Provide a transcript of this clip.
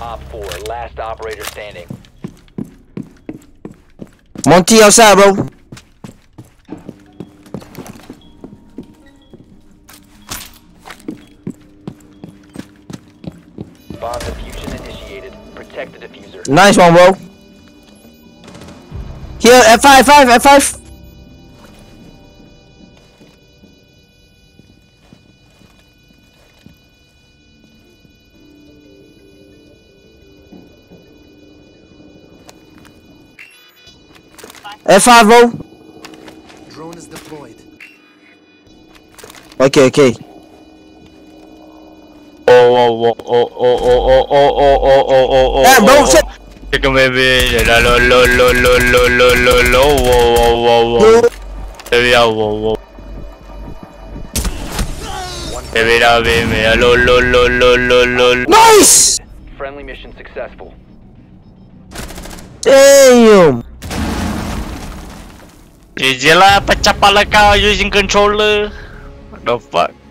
Op 4, last operator standing. Monty outside, bro. Bomb diffusion initiated. Protect the diffuser. Nice one, bro. Here, F5, F5. F5, bro. Drone is deployed. Okay. Oh. Hey, bro, shit. Chicken baby. Lo. Whoa. Baby, whoa. Baby, lo. Nice. Friendly mission successful. Damn. GG lah, pecah pala kau using controller. What the fuck?